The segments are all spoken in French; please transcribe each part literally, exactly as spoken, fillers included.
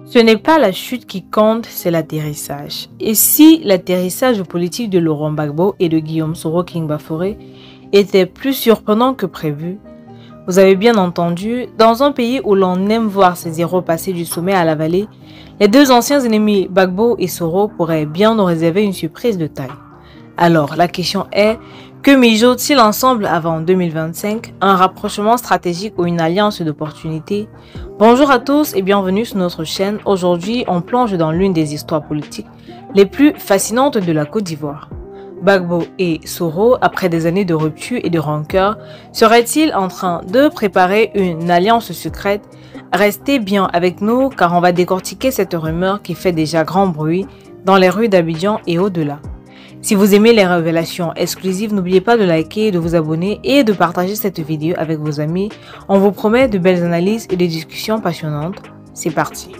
Ce n'est pas la chute qui compte, c'est l'atterrissage. Et si l'atterrissage politique de Laurent Gbagbo et de Guillaume Soro Kingba-Fauré était plus surprenant que prévu, vous avez bien entendu, dans un pays où l'on aime voir ses héros passer du sommet à la vallée, les deux anciens ennemis Gbagbo et Soro pourraient bien nous réserver une surprise de taille. Alors, la question est, que mijotent-ils ensemble avant deux mille vingt-cinq? Un rapprochement stratégique ou une alliance d'opportunités? Bonjour à tous et bienvenue sur notre chaîne. Aujourd'hui, on plonge dans l'une des histoires politiques les plus fascinantes de la Côte d'Ivoire. Gbagbo et Soro, après des années de rupture et de rancœur, seraient-ils en train de préparer une alliance secrète? Restez bien avec nous car on va décortiquer cette rumeur qui fait déjà grand bruit dans les rues d'Abidjan et au-delà. Si vous aimez les révélations exclusives, n'oubliez pas de liker, de vous abonner et de partager cette vidéo avec vos amis. On vous promet de belles analyses et des discussions passionnantes. C'est parti!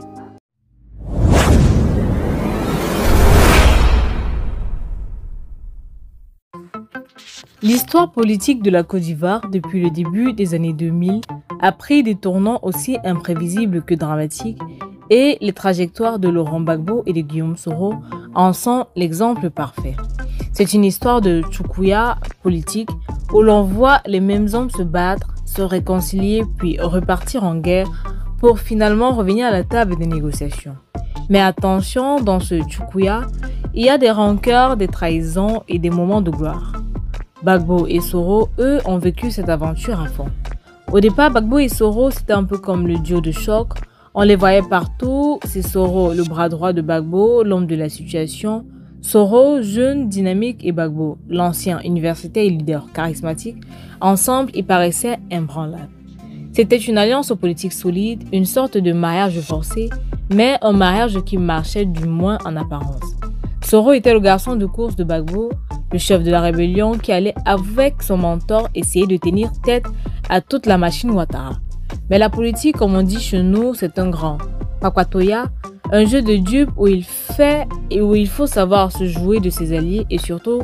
L'histoire politique de la Côte d'Ivoire depuis le début des années deux mille a pris des tournants aussi imprévisibles que dramatiques et les trajectoires de Laurent Gbagbo et de Guillaume Soro en sont l'exemple parfait. C'est une histoire de tchoukouya politique où l'on voit les mêmes hommes se battre, se réconcilier puis repartir en guerre pour finalement revenir à la table des négociations. Mais attention, dans ce tchoukouya, il y a des rancœurs, des trahisons et des moments de gloire. Gbagbo et Soro, eux, ont vécu cette aventure à fond. Au départ, Gbagbo et Soro, c'était un peu comme le duo de choc. On les voyait partout, c'est Soro, le bras droit de Gbagbo, l'homme de la situation. Soro, jeune, dynamique, et Gbagbo, l'ancien universitaire et leader charismatique. Ensemble, ils paraissaient imbranlables. C'était une alliance politique solide, une sorte de mariage forcé, mais un mariage qui marchait du moins en apparence. Soro était le garçon de course de Gbagbo, le chef de la rébellion qui allait avec son mentor essayer de tenir tête à toute la machine Ouattara. Mais la politique, comme on dit chez nous, c'est un grand pakwatoya, un jeu de dupes où il fait et où il faut savoir se jouer de ses alliés et surtout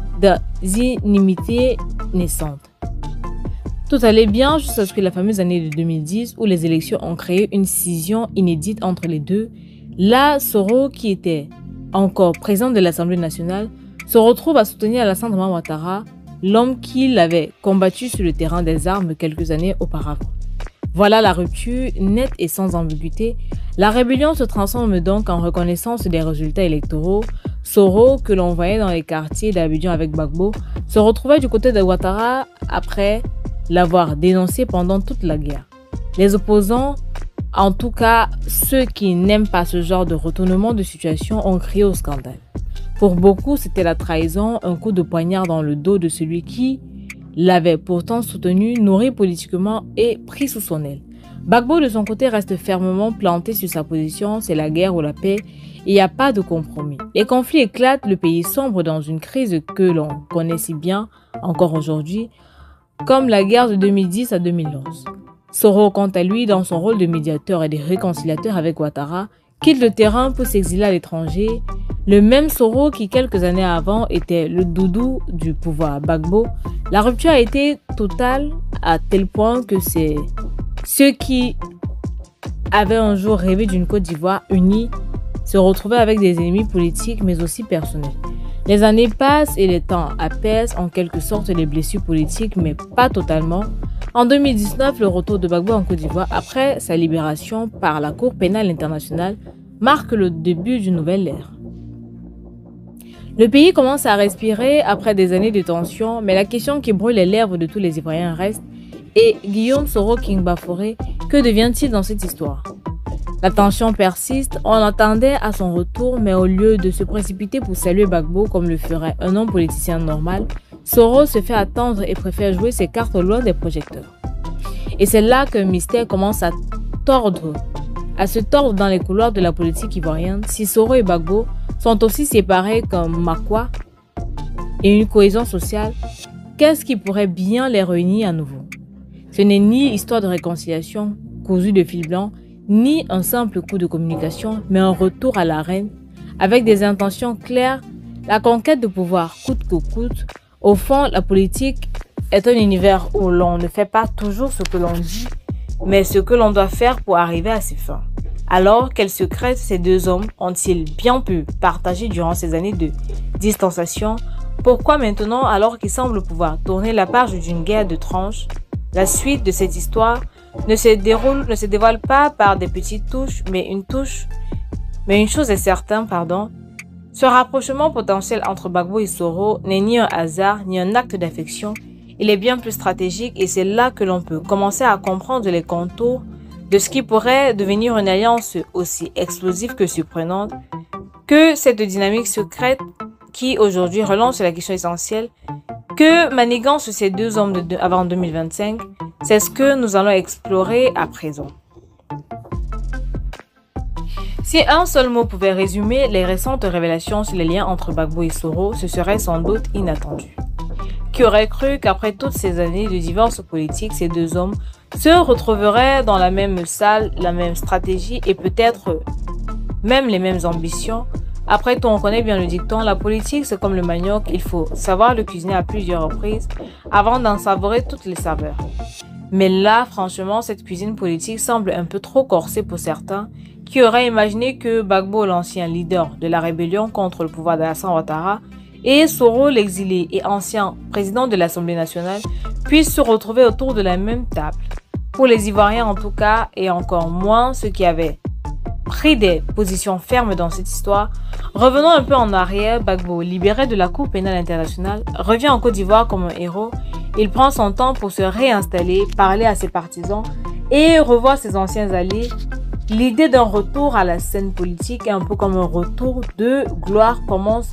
des inimitiés naissantes. Tout allait bien jusqu'à ce que la fameuse année de deux mille dix où les élections ont créé une scission inédite entre les deux. Là, Soro, qui était encore président de l'Assemblée nationale, se retrouve à soutenir Alassane Dramane Ouattara, l'homme qui l'avait combattu sur le terrain des armes quelques années auparavant. Voilà la rupture, nette et sans ambiguïté. La rébellion se transforme donc en reconnaissance des résultats électoraux. Soro, que l'on voyait dans les quartiers d'Abidjan avec Gbagbo, se retrouvait du côté de Ouattara après l'avoir dénoncé pendant toute la guerre. Les opposants, en tout cas ceux qui n'aiment pas ce genre de retournement de situation, ont crié au scandale. Pour beaucoup, c'était la trahison, un coup de poignard dans le dos de celui qui l'avait pourtant soutenu, nourri politiquement et pris sous son aile. Gbagbo, de son côté, reste fermement planté sur sa position, c'est la guerre ou la paix, il n'y a pas de compromis. Les conflits éclatent, le pays sombre dans une crise que l'on connaît si bien encore aujourd'hui, comme la guerre de deux mille dix à deux mille onze. Soro, quant à lui, dans son rôle de médiateur et de réconciliateur avec Ouattara, quitte le terrain pour s'exiler à l'étranger. Le même Soro qui, quelques années avant, était le doudou du pouvoir Gbagbo. La rupture a été totale à tel point que c'est ceux qui avaient un jour rêvé d'une Côte d'Ivoire unie se retrouvaient avec des ennemis politiques mais aussi personnels. Les années passent et les temps apaisent en quelque sorte les blessures politiques mais pas totalement. En deux mille dix-neuf, le retour de Gbagbo en Côte d'Ivoire après sa libération par la Cour pénale internationale marque le début d'une nouvelle ère. Le pays commence à respirer après des années de tension, mais la question qui brûle les lèvres de tous les Ivoiriens reste. Et Guillaume Soro Kingba-Fauré, que devient-il dans cette histoire? La tension persiste, on attendait à son retour, mais au lieu de se précipiter pour saluer Gbagbo comme le ferait un homme politicien normal, Soro se fait attendre et préfère jouer ses cartes loin des projecteurs. Et c'est là qu'un mystère commence à tordre, à se tordre dans les couloirs de la politique ivoirienne. Si Soro et Gbagbo sont aussi séparés qu'un Makwa et une cohésion sociale, qu'est-ce qui pourrait bien les réunir à nouveau? Ce n'est ni histoire de réconciliation cousue de fil blanc, ni un simple coup de communication, mais un retour à l'arène avec des intentions claires, la conquête de pouvoir coûte que coûte. Au fond, la politique est un univers où l'on ne fait pas toujours ce que l'on dit, mais ce que l'on doit faire pour arriver à ses fins. Alors, quels secrets ces deux hommes ont-ils bien pu partager durant ces années de distanciation? Pourquoi maintenant, alors qu'ils semblent pouvoir tourner la page d'une guerre de tranches, la suite de cette histoire ne se déroule, ne se dévoile pas par des petites touches, mais une touche, mais une chose est certaine, pardon. Ce rapprochement potentiel entre Gbagbo et Soro n'est ni un hasard, ni un acte d'affection. Il est bien plus stratégique et c'est là que l'on peut commencer à comprendre les contours de ce qui pourrait devenir une alliance aussi explosive que surprenante, que cette dynamique secrète qui aujourd'hui relance la question essentielle que manigance ces deux hommes de, de, avant deux mille vingt-cinq, c'est ce que nous allons explorer à présent. Si un seul mot pouvait résumer les récentes révélations sur les liens entre Gbagbo et Soro, ce serait sans doute inattendu. Qui aurait cru qu'après toutes ces années de divorce politique, ces deux hommes se retrouveraient dans la même salle, la même stratégie et peut-être même les mêmes ambitions? Après tout, on connaît bien le dicton, la politique c'est comme le manioc, il faut savoir le cuisiner à plusieurs reprises avant d'en savourer toutes les saveurs. Mais là, franchement, cette cuisine politique semble un peu trop corsée pour certains qui auraient imaginé que Gbagbo, l'ancien leader de la rébellion contre le pouvoir d'Alassane Ouattara, et Soro, l'exilé et ancien président de l'Assemblée nationale, puissent se retrouver autour de la même table. Pour les Ivoiriens en tout cas, et encore moins ceux qui avaient pris des positions fermes dans cette histoire, revenons un peu en arrière. Gbagbo, libéré de la Cour pénale internationale, revient en Côte d'Ivoire comme un héros. Il prend son temps pour se réinstaller, parler à ses partisans et revoir ses anciens alliés. L'idée d'un retour à la scène politique est un peu comme un retour de gloire commence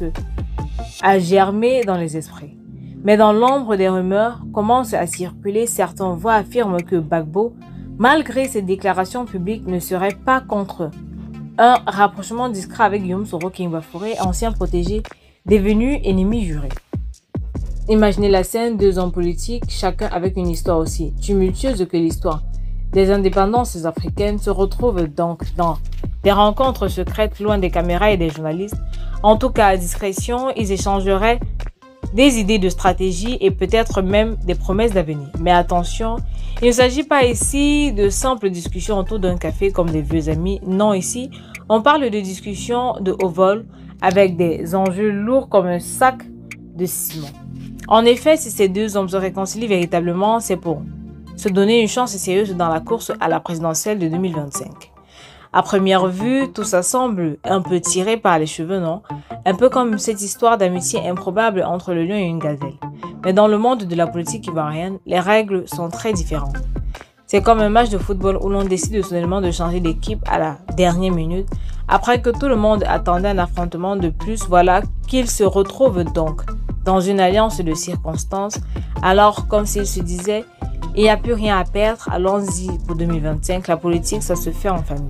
à germer dans les esprits. Mais dans l'ombre des rumeurs commencent à circuler, certaines voix affirment que Gbagbo, malgré ses déclarations publiques, ne serait pas contre un rapprochement discret avec Guillaume Soro Kingba-Fauré, ancien protégé, devenu ennemi juré. Imaginez la scène, deux hommes politiques, chacun avec une histoire aussi tumultueuse que l'histoire des indépendances africaines, se retrouvent donc dans des rencontres secrètes loin des caméras et des journalistes. En tout cas, à discrétion, ils échangeraient des idées de stratégie et peut-être même des promesses d'avenir. Mais attention, il ne s'agit pas ici de simples discussions autour d'un café comme des vieux amis. Non, ici, on parle de discussions de haut vol avec des enjeux lourds comme un sac de ciment. En effet, si ces deux hommes se réconcilient véritablement, c'est pour se donner une chance sérieuse dans la course à la présidentielle de deux mille vingt-cinq. À première vue, tout ça semble un peu tiré par les cheveux, non? Un peu comme cette histoire d'amitié improbable entre le lion et une gazelle. Mais dans le monde de la politique ivoirienne, les règles sont très différentes. C'est comme un match de football où l'on décide soudainement de changer d'équipe à la dernière minute. Après que tout le monde attendait un affrontement de plus, voilà qu'ils se retrouvent donc dans une alliance de circonstances. Alors, comme s'ils se disaient, il n'y a plus rien à perdre, allons-y pour deux mille vingt-cinq, la politique, ça se fait en famille.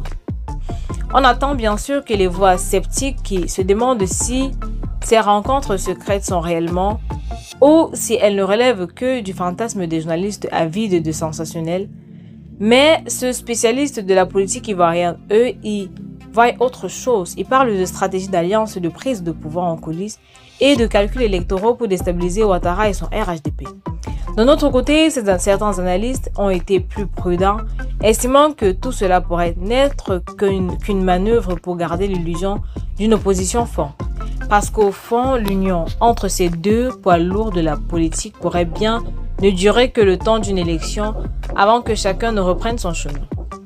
On attend bien sûr que les voix sceptiques qui se demandent si ces rencontres secrètes sont réellement ou si elles ne relèvent que du fantasme des journalistes avides de sensationnel. Mais ce spécialiste de la politique ivoirienne, eux, ils voient autre chose. Ils parlent de stratégie d'alliance, de prise de pouvoir en coulisses et de calculs électoraux pour déstabiliser Ouattara et son R H D P. De notre côté, certains analystes ont été plus prudents, estimant que tout cela pourrait n'être qu'une qu'une manœuvre pour garder l'illusion d'une opposition forte. Parce qu'au fond, l'union entre ces deux poids lourds de la politique pourrait bien ne durer que le temps d'une élection avant que chacun ne reprenne son chemin.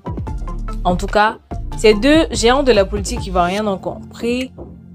En tout cas, ces deux géants de la politique ivoirienne ont compris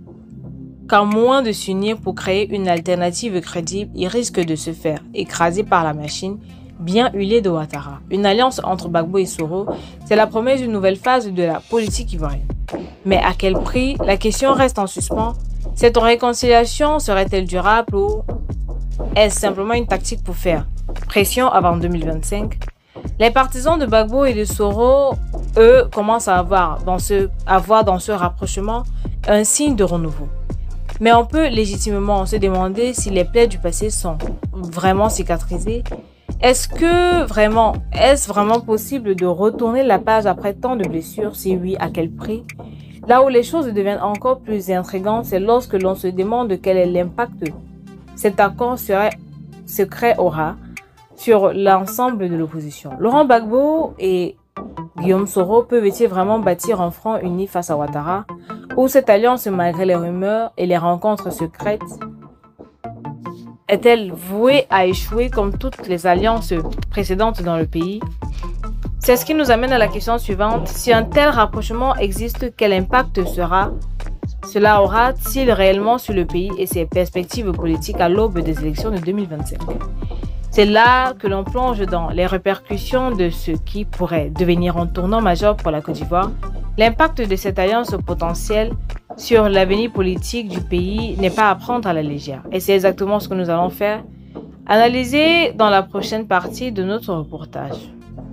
qu'à moins de s'unir pour créer une alternative crédible, ils risquent de se faire écraser par la machine bien huilée de Ouattara. Une alliance entre Gbagbo et Soro, c'est la promesse d'une nouvelle phase de la politique ivoirienne. Mais à quel prix? La question reste en suspens. Cette réconciliation serait-elle durable ou est-ce simplement une tactique pour faire pression avant deux mille vingt-cinq? Les partisans de Gbagbo et de Soro, eux, commencent à avoir dans ce, à voir dans ce rapprochement un signe de renouveau. Mais on peut légitimement se demander si les plaies du passé sont vraiment cicatrisées. Est-ce que vraiment, est-ce vraiment possible de retourner la page après tant de blessures? Si oui, à quel prix? Là où les choses deviennent encore plus intrigantes, c'est lorsque l'on se demande quel est l'impact cet accord serait, secret aura sur l'ensemble de l'opposition. Laurent Gbagbo est Guillaume Soro peuvent-ils vraiment bâtir un front uni face à Ouattara? Ou cette alliance, malgré les rumeurs et les rencontres secrètes, est-elle vouée à échouer comme toutes les alliances précédentes dans le pays? C'est ce qui nous amène à la question suivante. Si un tel rapprochement existe, quel impact sera cela aura-t-il réellement sur le pays et ses perspectives politiques à l'aube des élections de deux mille vingt-cinq? C'est là que l'on plonge dans les répercussions de ce qui pourrait devenir un tournant majeur pour la Côte d'Ivoire. L'impact de cette alliance potentielle sur l'avenir politique du pays n'est pas à prendre à la légère. Et c'est exactement ce que nous allons faire, analyser dans la prochaine partie de notre reportage.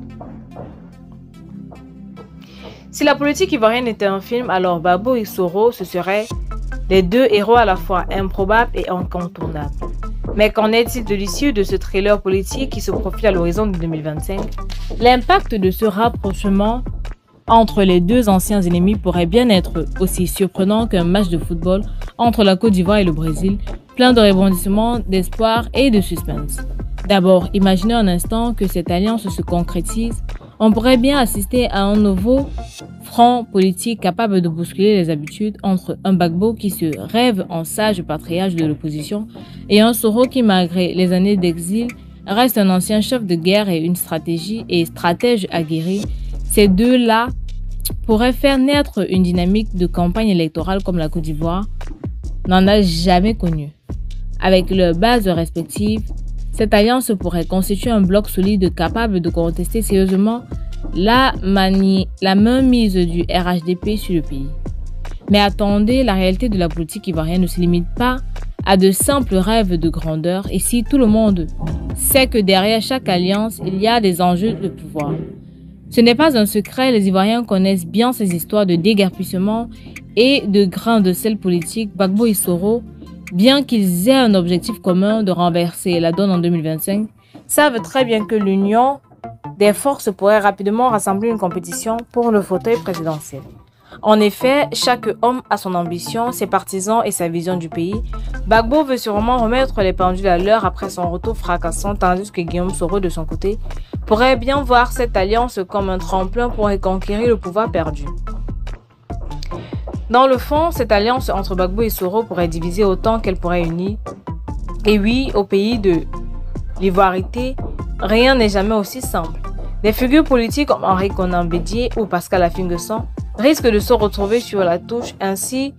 Si la politique ivoirienne était un film, alors Gbagbo et Soro, ce seraient les deux héros à la fois improbables et incontournables. Mais qu'en est-il de l'issue de ce thriller politique qui se profile à l'horizon de deux mille vingt-cinq? L'impact de ce rapprochement entre les deux anciens ennemis pourrait bien être aussi surprenant qu'un match de football entre la Côte d'Ivoire et le Brésil, plein de rebondissements, d'espoir et de suspense. D'abord, imaginez un instant que cette alliance se concrétise. On pourrait bien assister à un nouveau front politique capable de bousculer les habitudes entre un Gbagbo qui se rêve en sage patriarche de l'opposition et un Soro qui, malgré les années d'exil, reste un ancien chef de guerre et une stratégie et stratège aguerri. Ces deux-là pourraient faire naître une dynamique de campagne électorale comme la Côte d'Ivoire n'en a jamais connue. Avec leurs bases respectives, cette alliance pourrait constituer un bloc solide capable de contester sérieusement la, manie, la mainmise du R H D P sur le pays. Mais attendez, la réalité de la politique ivoirienne ne se limite pas à de simples rêves de grandeur. Et si tout le monde sait que derrière chaque alliance, il y a des enjeux de pouvoir. Ce n'est pas un secret, les Ivoiriens connaissent bien ces histoires de déguerpissement et de grains de sel politique. Gbagbo et Soro, bien qu'ils aient un objectif commun de renverser la donne en deux mille vingt-cinq, savent très bien que l'union des forces pourrait rapidement rassembler une compétition pour le fauteuil présidentiel. En effet, chaque homme a son ambition, ses partisans et sa vision du pays. Gbagbo veut sûrement remettre les pendules à l'heure après son retour fracassant, tandis que Guillaume Soro, de son côté, pourrait bien voir cette alliance comme un tremplin pour reconquérir le pouvoir perdu. Dans le fond, cette alliance entre Gbagbo et Soro pourrait diviser autant qu'elle pourrait unir. Et oui, au pays de l'ivoirité, rien n'est jamais aussi simple. Des figures politiques comme Henri Konan Bédié ou Pascal Affi-N'Guessan risquent de se retrouver sur la touche. Ainsi,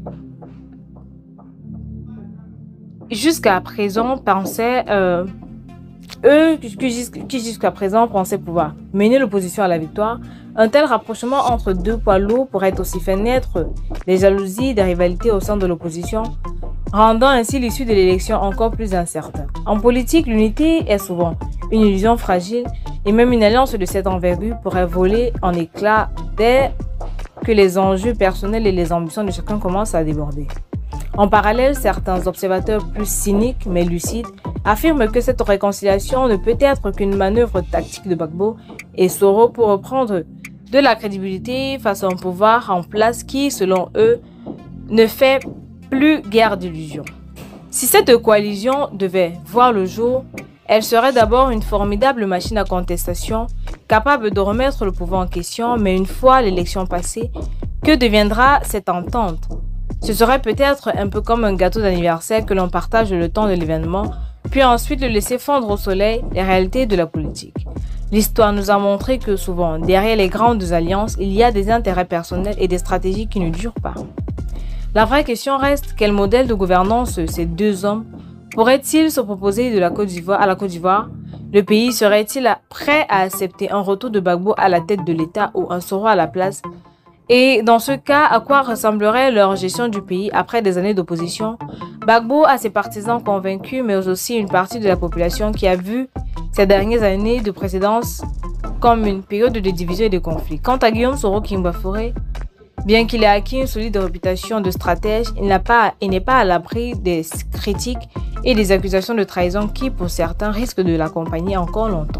jusqu'à présent, pensaient, euh, eux qui jusqu'à présent pensaient pouvoir mener l'opposition à la victoire, un tel rapprochement entre deux poids lourds pourrait aussi faire naître des jalousies, des rivalités au sein de l'opposition, rendant ainsi l'issue de l'élection encore plus incertaine. En politique, l'unité est souvent une illusion fragile et même une alliance de cette envergure pourrait voler en éclats dès que les enjeux personnels et les ambitions de chacun commencent à déborder. En parallèle, certains observateurs plus cyniques mais lucides affirment que cette réconciliation ne peut être qu'une manœuvre tactique de Gbagbo et Soro pour reprendre de la crédibilité face à un pouvoir en place qui, selon eux, ne fait plus guère d'illusions. Si cette coalition devait voir le jour, elle serait d'abord une formidable machine à contestation, capable de remettre le pouvoir en question, mais une fois l'élection passée, que deviendra cette entente? Ce serait peut-être un peu comme un gâteau d'anniversaire que l'on partage le temps de l'événement, puis ensuite le laisser fondre au soleil les réalités de la politique. L'histoire nous a montré que souvent, derrière les grandes alliances, il y a des intérêts personnels et des stratégies qui ne durent pas. La vraie question reste, quel modèle de gouvernance ces deux hommes pourraient-ils se proposer de la Côte d'Ivoire à la Côte d'Ivoire? Le pays serait-il prêt à accepter un retour de Gbagbo à la tête de l'État ou un Soro à la place? Et dans ce cas, à quoi ressemblerait leur gestion du pays après des années d'opposition? Gbagbo a ses partisans convaincus, mais aussi une partie de la population qui a vu ces dernières années de précédence comme une période de division et de conflit. Quant à Guillaume Soro Kimbafouré, bien qu'il ait acquis une solide réputation de stratège, il n'a pas, il n'est pas à l'abri des critiques et des accusations de trahison qui, pour certains, risquent de l'accompagner encore longtemps.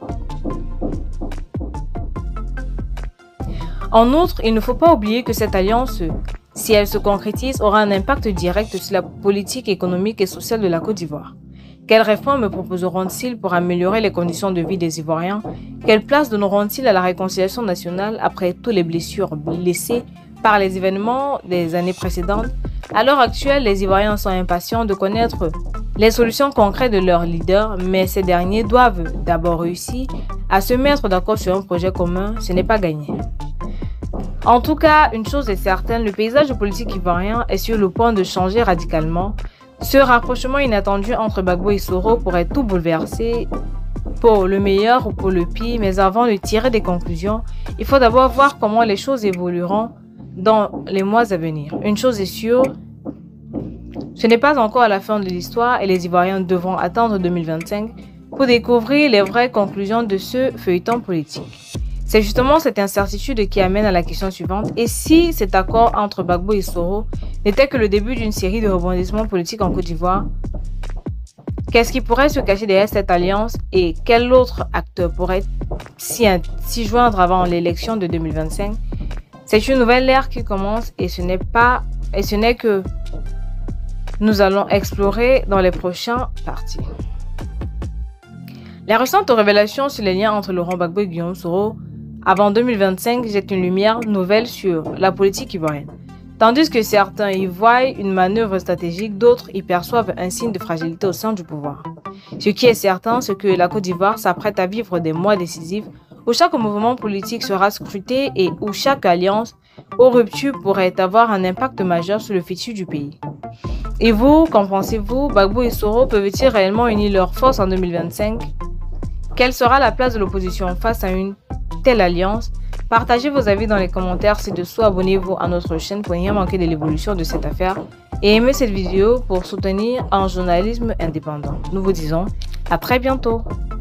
En outre, il ne faut pas oublier que cette alliance, si elle se concrétise, aura un impact direct sur la politique économique et sociale de la Côte d'Ivoire. Quelles réformes proposeront-ils pour améliorer les conditions de vie des Ivoiriens? Quelle place donneront-ils à la réconciliation nationale après toutes les blessures laissées par les événements des années précédentes? À l'heure actuelle, les Ivoiriens sont impatients de connaître les solutions concrètes de leurs leaders, mais ces derniers doivent d'abord réussir à se mettre d'accord sur un projet commun. Ce n'est pas gagné. En tout cas, une chose est certaine, le paysage politique ivoirien est sur le point de changer radicalement. Ce rapprochement inattendu entre Gbagbo et Soro pourrait tout bouleverser, pour le meilleur ou pour le pire, mais avant de tirer des conclusions, il faut d'abord voir comment les choses évolueront dans les mois à venir. Une chose est sûre, ce n'est pas encore la fin de l'histoire et les Ivoiriens devront attendre deux mille vingt-cinq pour découvrir les vraies conclusions de ce feuilleton politique. C'est justement cette incertitude qui amène à la question suivante. Et si cet accord entre Gbagbo et Soro n'était que le début d'une série de rebondissements politiques en Côte d'Ivoire? Qu'est-ce qui pourrait se cacher derrière cette alliance et quel autre acteur pourrait s'y joindre avant l'élection de deux mille vingt-cinq? C'est une nouvelle ère qui commence et ce n'est pas et ce n'est que nous allons explorer dans les prochaines parties. Les récentes révélations sur les liens entre Laurent Gbagbo et Guillaume Soro avant deux mille vingt-cinq jettent une lumière nouvelle sur la politique ivoirienne. Tandis que certains y voient une manœuvre stratégique, d'autres y perçoivent un signe de fragilité au sein du pouvoir. Ce qui est certain, c'est que la Côte d'Ivoire s'apprête à vivre des mois décisifs où chaque mouvement politique sera scruté et où chaque alliance ou rupture pourrait avoir un impact majeur sur le futur du pays. Et vous, qu'en pensez-vous? Gbagbo et Soro peuvent-ils réellement unir leurs forces en deux mille vingt-cinq? Quelle sera la place de l'opposition face à une telle alliance? Partagez vos avis dans les commentaires ci-dessous, abonnez-vous à notre chaîne pour ne rien manquer de l'évolution de cette affaire et aimez cette vidéo pour soutenir un journalisme indépendant. Nous vous disons à très bientôt.